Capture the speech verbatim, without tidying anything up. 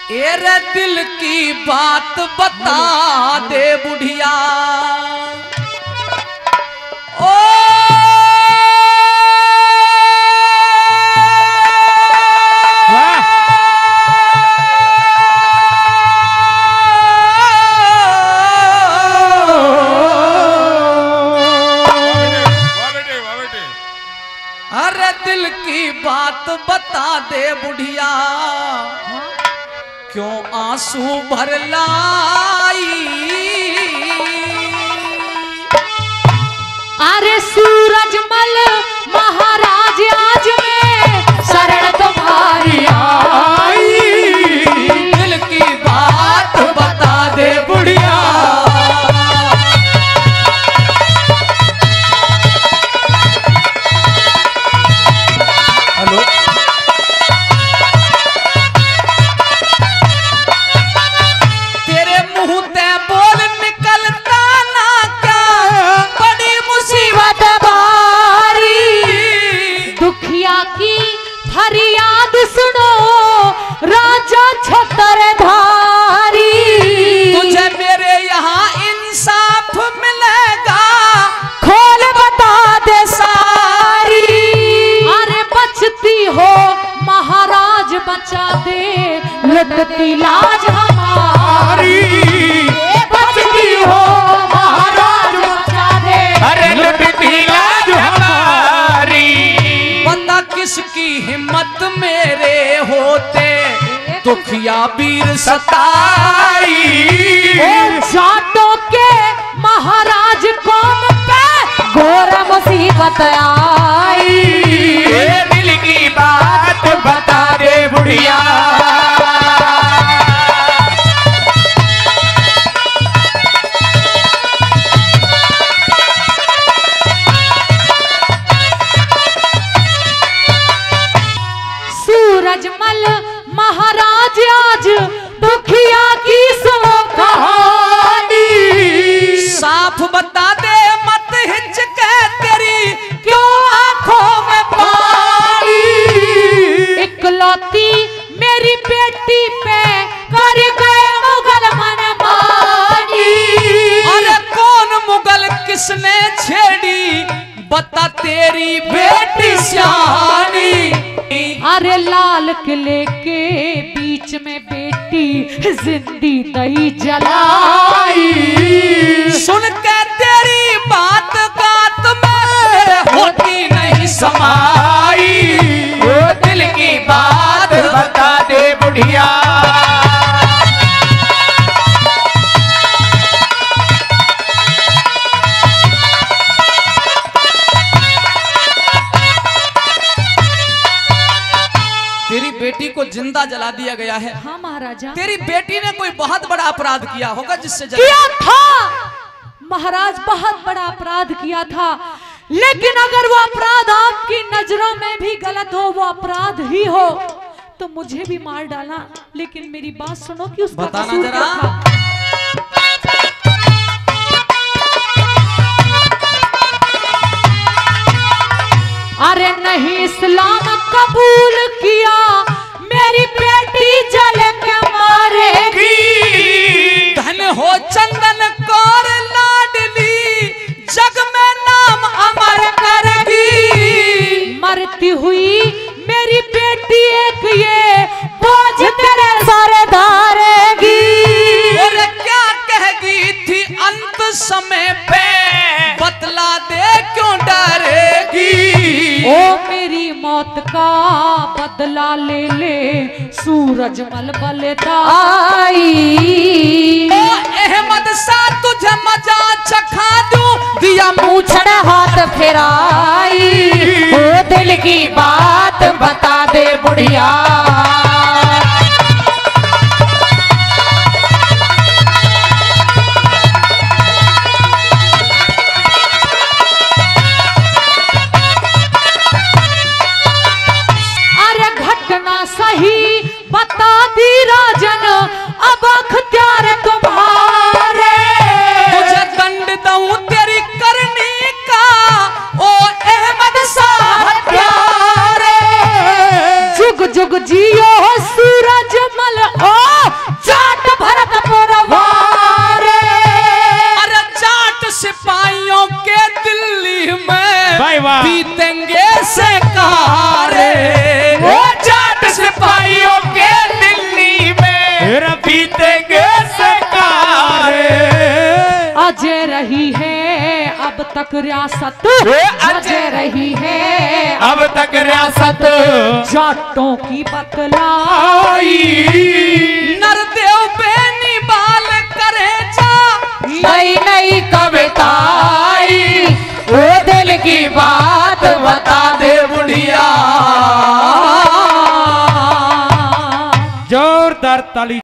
Array दिल की बात बता दे बुढ़िया। ओ अरे दिल की बात बता दे बुढ़िया, क्यों आंसू भर लाई। अरे सूरजमल महाराज आज में शरण तुम्हारी आई। दिल की बात बता दे बुढ़िया। हेलो तेरे मुंह ते बोल निकलता ना क्या, बड़ी मुसीबत बारी। दुखिया की फरियाद सुनो राजा छत्रधारी। तुझे मेरे यहाँ इंसाफ मिलेगा, खोल बता दे सारी। अरे बचती हो महाराज बचा दे लुटती लाज हमारी। बचती हो महाराज बचा दे अरे लुटती लाज हमारी। बंदा किसकी हिम्मत मेरे होते, दुखिया वीर सताई। जाटों के महाराज कौम पे घोर मुसीबत आई। दिल की बात बता दे बुढ़िया। सूरजमल महाराज आज दुखिया की सुनो कहानी। साफ बता दे मत हिचके तेरी क्यों आंखों में पानी। इकलौती मेरी बेटी पे कर गए मुगल मनमानी। अरे कौन मुगल किसने छेड़ी, बता तेरी बेटी सियानी। अरे लाल किले के बीच में बेटी जिंदी नहीं जलाई। सुन के तेरी बात गात में होती नहीं समाई। वो दिल की बात बता दे बुढ़िया। तेरी बेटी को जिंदा जला दिया गया है। हाँ महाराजा। तेरी बेटी ने कोई बहुत बड़ा अपराध किया होगा जिससे जला... किया था महाराज, बहुत बड़ा अपराध किया था। लेकिन अगर वो अपराध आपकी नजरों में भी गलत हो, वो अपराध ही हो, तो मुझे भी मार डाला। लेकिन मेरी बात सुनो कि उसका बताना कसूर जरा। क्या था। अरे नहीं इस्लाम कबूल किया, मेरी बेटी जल के मारेगी। धन हो चंदन कौर लाडली, जग में नाम अमर करेगी। मरती हुई मेरी बेटी एक ये बोझ तेरे सारे धारेगी। और क्या कहेगी थी अंत समय पे, बतला दे क्यों डरेगी। ओ मेरी मौत का बदला ले ले सूरजमल बलदाई। ओ अहमद सा तुझे मजा चखा दूं, दिया मूछड़ हाथ फेराई। ओ दिल की बात बता दे बुढ़िया। अरे घटना सही बता दी राजन, अब अख्तियार तुम्हारे। तुझे दंड दूं तेरी करनी का, ओ अहमद साहब प्यारे। जुग जुग जियो सूरजमल ओ तक रियासत बज रही है, अब तक रियासत जाटों की बतलाई, नरदेव बेनी बाल करे जा नई नई कविताई, वो दिल की बात बता दे बुढ़िया। जोरदार ताली।